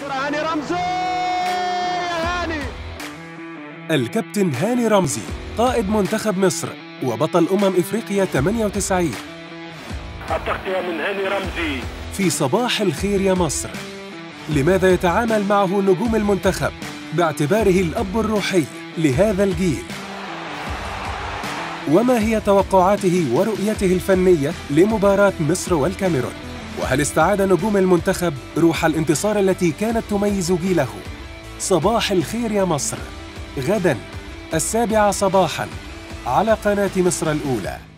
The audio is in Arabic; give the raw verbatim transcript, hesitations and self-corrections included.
هاني رمزي يا هاني. الكابتن هاني رمزي قائد منتخب مصر وبطل أمم إفريقيا ثمانية وتسعين. التغطية من هاني رمزي. في صباح الخير يا مصر. لماذا يتعامل معه نجوم المنتخب باعتباره الأب الروحي لهذا الجيل؟ وما هي توقعاته ورؤيته الفنية لمباراة مصر والكاميرون؟ وهل استعاد نجوم المنتخب روح الانتصار التي كانت تميز جيله؟ صباح الخير يا مصر غداً السابعة صباحاً على قناة مصر الأولى.